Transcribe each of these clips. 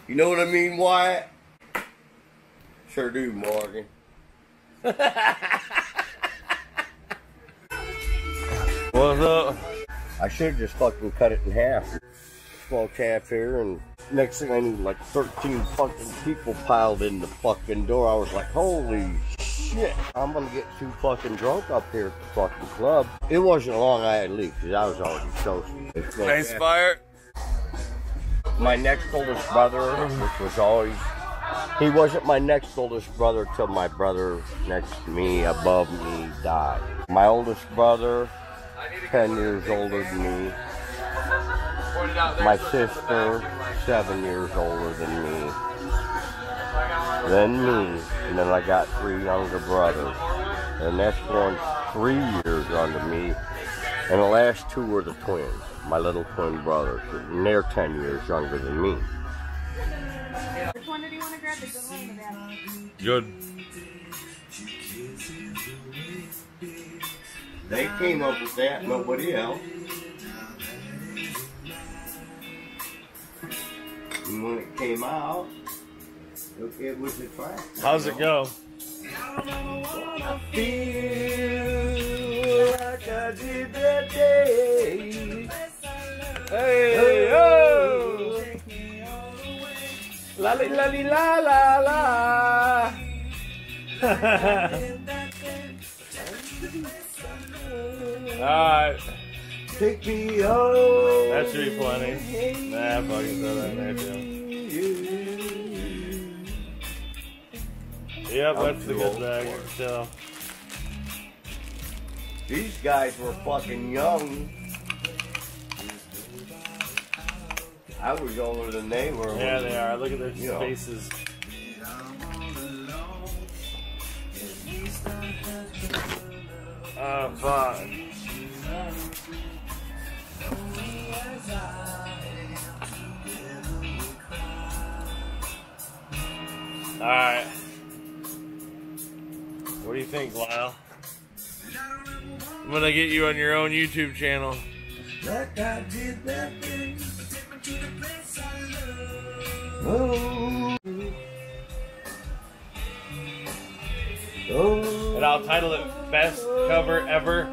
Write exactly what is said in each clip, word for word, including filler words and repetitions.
You know what I mean, Wyatt? Sure do, Morgan. What's up? I should have just fucking cut it in half. Small calf here, and next thing I knew, like thirteen fucking people piled in the fucking door. I was like, holy shit, I'm gonna get too fucking drunk up here at the fucking club. It wasn't long I had leaked, because I was already toasted. Nice fire. My next oldest brother, which was always, he wasn't my next oldest brother till my brother next to me, above me, died. My oldest brother, ten years older than me. My sister, seven years older than me. Then me, and then I got three younger brothers. The next one's three years under me, and the last two were the twins, my little twin brothers, and they're ten years younger than me. Which one did you want to grab? The good one or the bad one? Good. They came up with that, nobody else. And when it came out, it, it was a track. How's it go? I feel like I did that day. Hey, oh! La li la li la la la. Alright. Take me home. That should be plenty. Nah, fucking throw that in there too. Yep, that's the good bag. So. These guys were fucking young. I was older than they were. Yeah, they are. Look at their You know. faces. Oh, fuck. Alright. What do you think, Lyle? I'm gonna get you on your own YouTube channel. Like I did that thing. Oh. Oh. And I'll title it Best Cover Ever.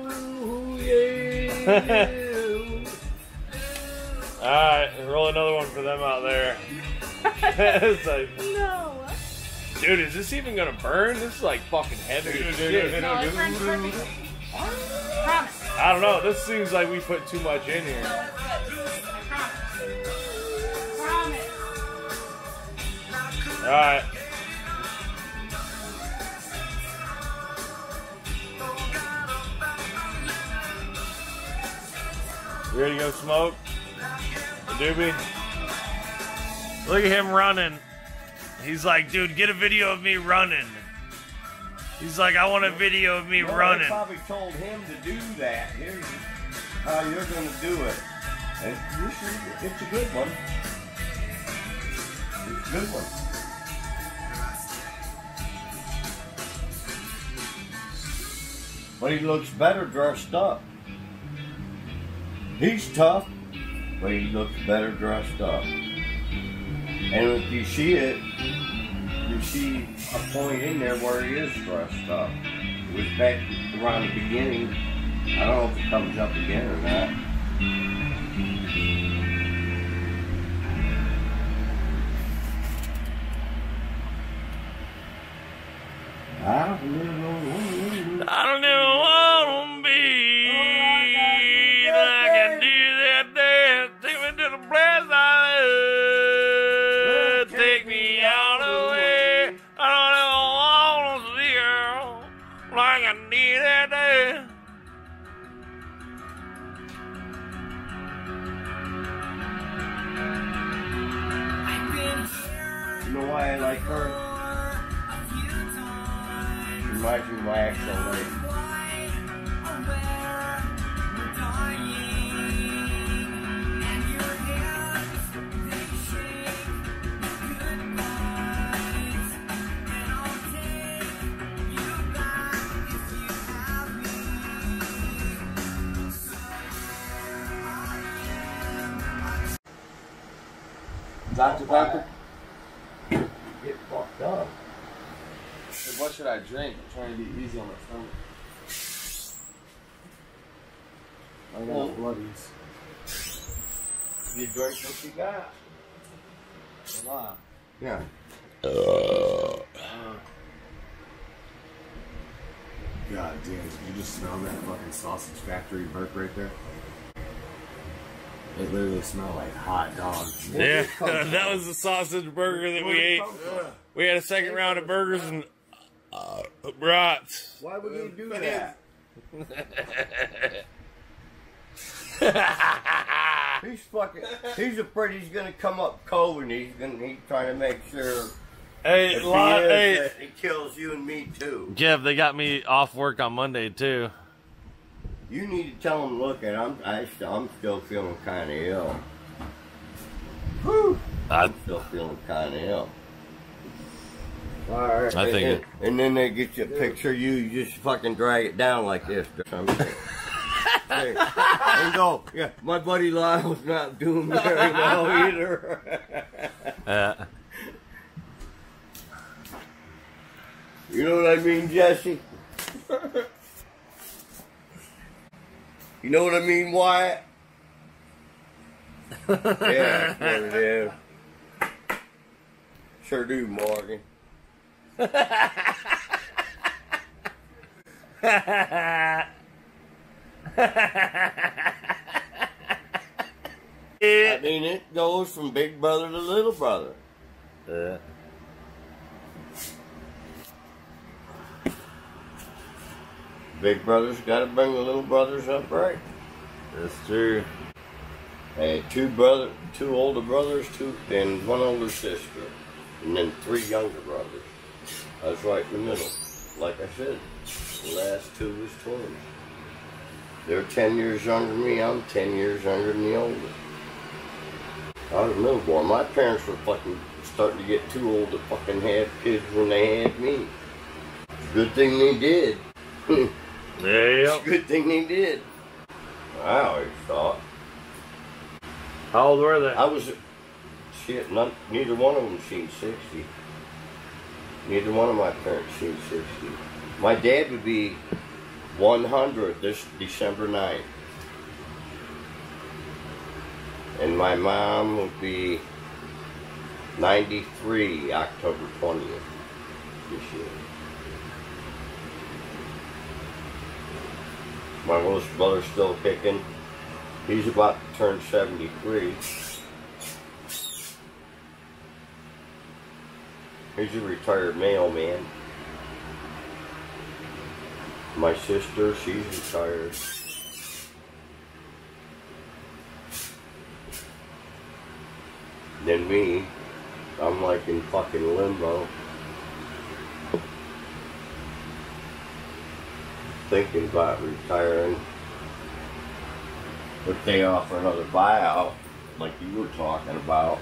Alright, roll another one for them out there. It's like, No. dude, is this even gonna burn? This is like fucking heavy as shit. No, it burns perfect. Promise. I don't know, this seems like we put too much in here. I promise. Promise. Alright. You ready to go smoke? The doobie? Look at him running. He's like, dude, get a video of me running. He's like, I want a video of me Well, running. They probably told him to do that. Here's how you're going to do it. And you should, it's a good one. It's a good one. But he looks better dressed up. He's tough, but he looks better dressed up. And if you see it, you see a point in there where he is dressed up. It was back around the beginning. I don't know if it comes up again or not. I don't know. I don't even want to be like I do that dance. Take me to the place I love. Take me out of the way. I don't even want to see her like I did that day. You know why I like her? She reminds me of my actual lady. Doctor Doctor? done. Hey, what should I drink? I'm trying to be easy on my stomach. I got Well, bloodies. You drink what you got. A lot. Yeah. Uh, God damn, did you just smell that fucking sausage factory burp right there? It literally smelled like hot dogs. Yeah, that was the sausage burger that we ate. We had a second round of burgers and uh, brats. Why would you do that? He's fucking. He's afraid he's gonna come up cold, and he's gonna. He's trying to make sure. Hey, If he lot, is, hey, that he kills you and me too. Jeff, they got me off work on Monday too. You need to tell him. Look, and I'm. I, I'm still feeling kind of ill. Whew. I, I'm still feeling kind of ill. All right. I think and, it- and then they get you a picture of you. You just fucking drag it down like this or something. Hey, and go. Yeah, my buddy Lyle's not doing very well either. uh, You know what I mean, Jesse? You know what I mean, Wyatt? Yeah, that's what it is. Sure do, Morgan. I mean, it goes from big brother to little brother. uh, Big brother's got to bring the little brothers up right. that's true. I had two brother, two older brothers, two and one older sister, and then three younger brothers. I was right in the middle. Like I said, the last two was twins. They're ten years younger than me. I'm ten years younger than the oldest. I was a middle boy. My parents were fucking starting to get too old to fucking have kids when they had me. Good thing they did. Yeah. Good thing they did. I always thought. How old were they? I was, shit, not, neither one of them seen sixty. Neither one of my parents seen sixty. My dad would be one hundred this December ninth. And my mom would be ninety-three October twentieth this year. My oldest brother's still kicking. He's about to turn seventy-three. He's a retired mailman. My sister, she's retired. Then me, I'm like in fucking limbo. Thinking about retiring. If they offer another buyout, like you were talking about.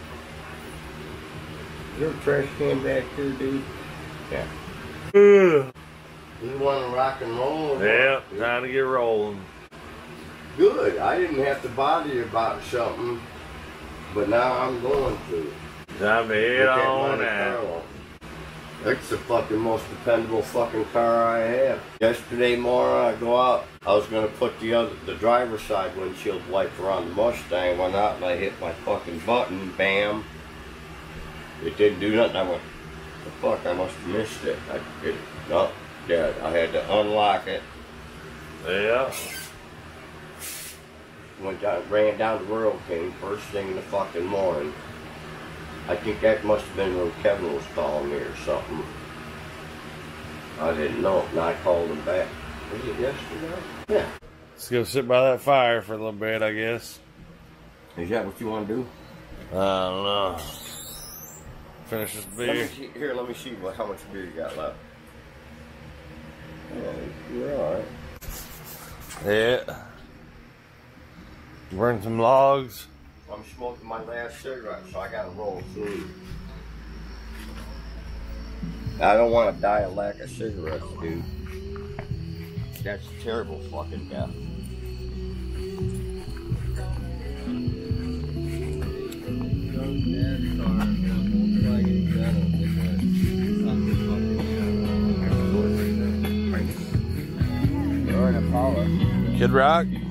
Is there a trash can back here, dude? Yeah. You want to rock and roll? Or Yeah, what? trying to get rolling. Good. I didn't have to bother you about something, but now I'm going to. Time to head Look at on Monte out. Carlo. That's the fucking most dependable fucking car I have. Yesterday morning I go out, I was gonna put the other, the driver's side windshield wiper on the Mustang, went out and I hit my fucking button, bam. It didn't do nothing. I went, the fuck, I must have missed it. I did it. No, dead. I had to unlock it. Yeah. Went down, ran down to Rural King first thing in the fucking morning. I think that must have been when Kevin was calling me or something. I didn't know, and I called him back. Was it yesterday? Yeah. Let's go sit by that fire for a little bit, I guess. Is that what you want to do? I don't know. Finish this Let me beer. see, here, let me see what, how much beer you got left. Oh, you're alright. Yeah. Burn some logs. I'm smoking my last cigarette, so I gotta roll through. I don't want to die of lack of cigarettes, dude. That's a terrible fucking death. Holler. Kid Rock.